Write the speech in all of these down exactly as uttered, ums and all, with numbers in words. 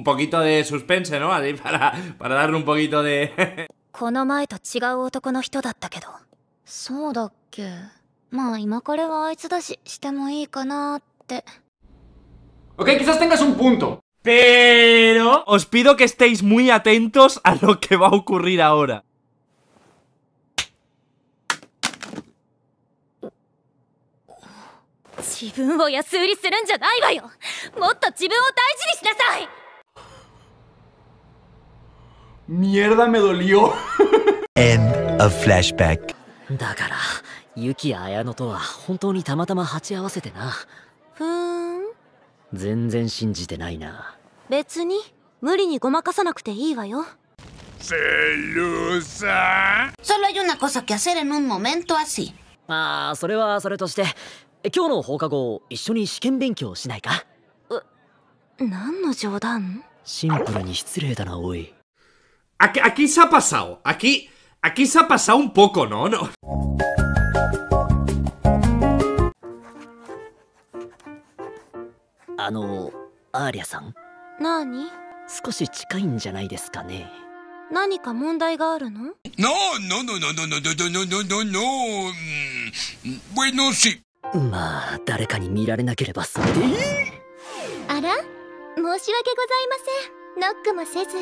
un poquito de suspense, ¿no? Así para, para darle un poquito de... この前と違う男の人だったけど。そうだっけ。まあ今からはあいつだし、してもいいかなって。 Ok, quizás tengas un punto. Pero os pido que estéis muy atentos a lo que va a ocurrir ahora. 自分を安売りするんじゃないわよ。もっと自分を大事にしなさい。 Mierda, me dolió. End of flashback. だからユキや綾乃とは本当にたまたま鉢合わせてな。 ふーん。 全然信じてないな。 別に無理にごまかさなくていいわよ。 Celusa. Solo hay una cosa que hacer en un momento así. ああ、それはそれとして、今日の放課後一緒に試験勉強しないか？ 何の冗談？ シンプルに失礼だな、おい。 Aquí, aquí se ha pasado. Aquí, aquí se ha pasado un poco, ¿no? No. あの、アーリャさん。 何？ 少し近いんじゃないですかね。 何か問題があるの？ No, no, no, no, no, no, no, no, no, no, no. Bueno, sí. まあ、誰かに見られなければそれでいい。 あら？申し訳ございません。ノックもせず。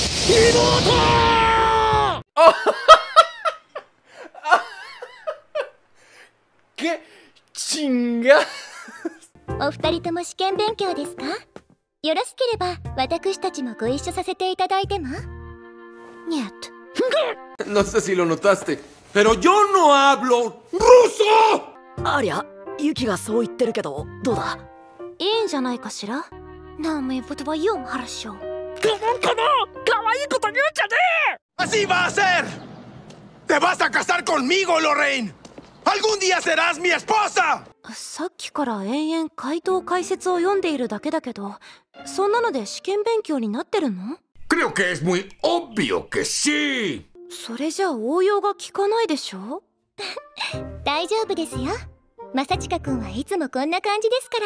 ¡Qué chinga! お二人とも試験勉強ですか？よろしければ私たちもご一緒させていただいても？にゃっと。 No sé si lo notaste, pero yo no hablo ruso. アーリャ、ユキがそう言ってるけどどうだ？ いいんじゃないかしら。なめぶとはよんはらしょ。 Así va a ser. Te vas a casar conmigo, Lorraine. Algún día serás mi esposa. さっきから延々回答解説を読んでいるだけだけど、そんなので試験勉強になってるの？ Creo que es muy obvio que sí. それじゃ応用が効かないでしょ？大丈夫ですよ。マサチカ君はいつもこんな感じですから。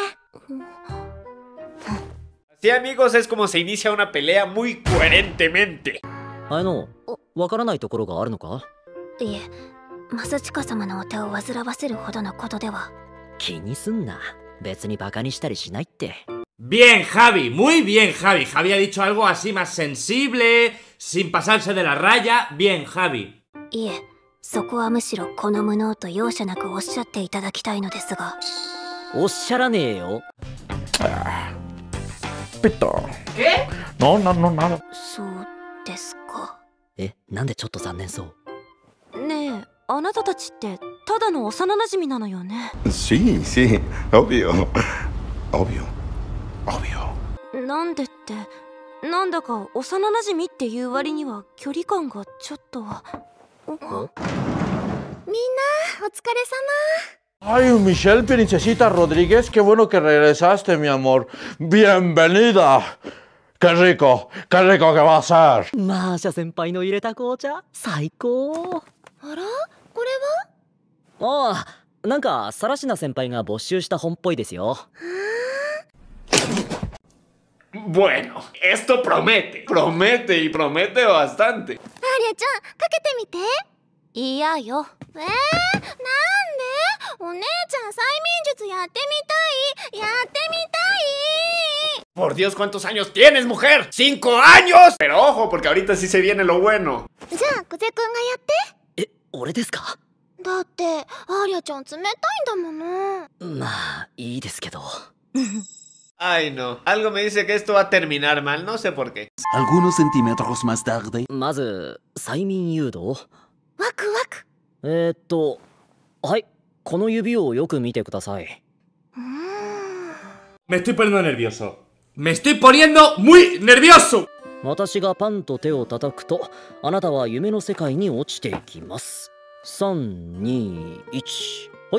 Sí, amigos, es como se inicia una pelea muy coherentemente. あの、わからないところがあるのか？ いえ、マサチカ様のお手を煩わせるほどのことでは。 気にすんな。別にバカにしたりしないって。 Bien, Javi, muy bien, Javi. Javi ha dicho algo así más sensible, sin pasarse de la raya. Bien, Javi. いえ、そこはむしろこの無能と容赦なくおっしゃっていただきたいのですが。 おっしゃらねえよ。 ¿Qué? No, no, no, nada. そうですか。 え、なんでちょっと残念そう？ ねえ、あなたたちってただの幼馴染なのよね。 Sí, sí, obvio. Obvio. Obvio. なんでって、なんだか幼馴染っていう割には距離感がちょっと。みんな、お疲れ様。 Ay, Michelle Princesita Rodríguez, qué bueno que regresaste, mi amor. Bienvenida. Qué rico, qué rico que va a ser. マーシャ先輩の入れた紅茶、最高。 あら、これは？ああ、なんかサラシナ先輩が没収した本っぽいですよ。 Bueno, esto promete. Promete y promete bastante. アーリャちゃん、かけてみて。いやよ。えー、なんで？お姉ちゃん催眠術やってみたい。やってみたい。 Por Dios, ¿cuántos años tienes, mujer? ¡Cinco años! Pero ojo, porque ahorita sí se viene lo bueno. じゃあ、クゼくんがやって。 え、俺ですか？ だって、アーリャちゃん冷たいんだもの。 まあ、いいですけど。 Ay, no. Algo me dice que esto va a terminar mal, no sé por qué. Algunos centímetros más tarde. まず、催眠誘導。 ワクワク。 えーっと、はい、この指をよく見てください。 Me estoy poniendo nervioso. Me estoy poniendo muy nervioso. 私がパンと手を叩くと、あなたは夢の世界に落ちていきます。さん、に、いち、はい。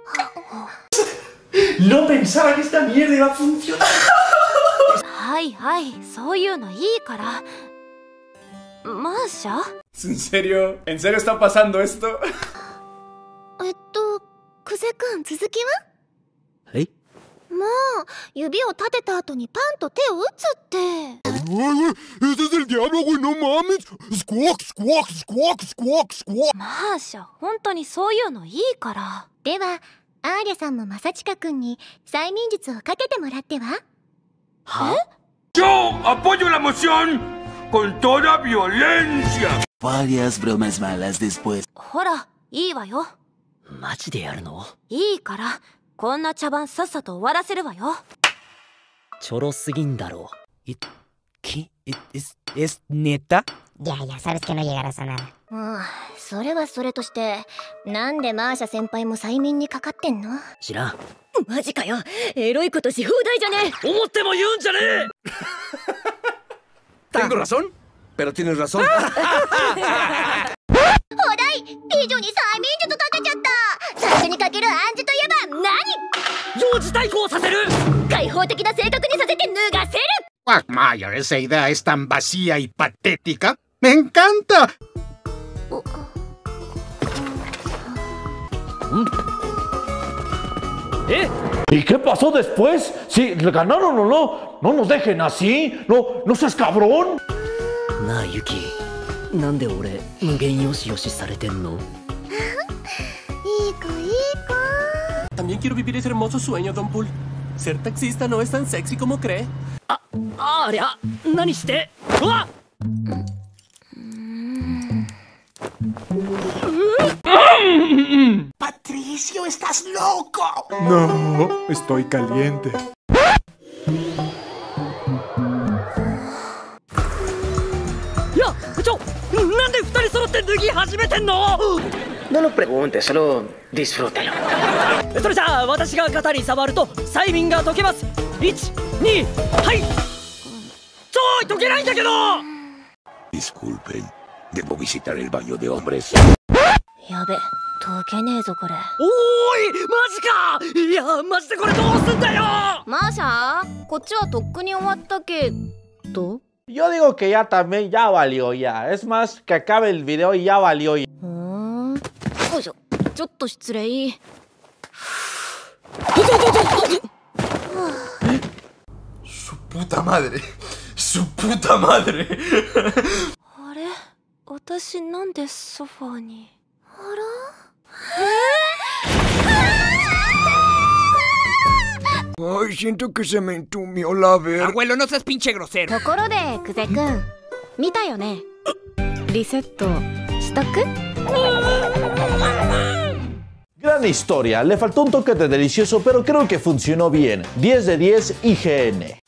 No pensaba que esta mierda iba a funcionar. はいはい、そういうのいいから。マーシャ？ ¿En serio? ¿En serio está pasando esto? えっと、クゼくん続きは？ え？ う指を立てた後にパンと手を打つって。 Ese es el diablo, güey, no mames. Squawk, squawk, squawk, squawk, squawk. マーシャ、本当にそういうのいいから。ではアーリャさんもマサチカ君に催眠術をかけてもらっては。 は？ Yo apoyo la moción con toda violencia. Varias bromas malas después. ほら、いいわよ。 マジでやるの？ いいから、こんな茶番さっさと終わらせるわよ。 ちょろすぎんだろう。 い、き、es, es neta? Ya, ya sabes que no llegarás a nada. うん、それはそれとして、なんでマーシャ先輩も催眠にかかってんの？ 知らん。 マジかよ、エロいことし放題じゃねえ。 思っても言うんじゃねえ。 Tengo razón, pero tienes razón. お題、美女に催眠術かけちゃった。最初にかける暗示といえば何？ 幼児対抗させる。 開放的な性格にさせて脱がせる。 Quagmire, esa idea es tan vacía y patética. ¡Me encanta! ¿Eh? ¿Y qué pasó después? ¿Sí, le ganaron o no? No nos dejen así. No, no seas cabrón. なあユキ、なんで俺無限よしよしされてんの？ いい子いい子。 También quiero vivir ese hermoso sueño, Don Pool. Ser taxista no es tan sexy como cree. あ、ありゃ、何して？うわっ！ Patricio, estás loco. No, estoy caliente. いや、ちょ、なんで二人揃って脱ぎ始めてんの？ No lo preguntes, solo disfrútalo. それじゃあ私が肩に触ると催眠が解けます。いち、に、はい。ちょい、解けないんだけど。 Disculpen, debo visitar el baño de hombres. やべ、解けねえぞこれ。 おーい、マジか。いや、マジでこれどうすんだよ。 マーシャ、こっちはとっくに終わったけど。 Yo digo que ya también ya valió ya. Es más, que acabe el video y ya valió ya. よいしょ、ちょっと失礼。 Su puta madre, su puta madre. あれ、私なんでソファーに。あら？ Ay, siento que se me entumió la verga. Abuelo, no seas pinche grosero. ところで、クゼくん、見たよね？リセットしとく？ Gran historia, le faltó un toque de delicioso, pero creo que funcionó bien. diez de diez I G N.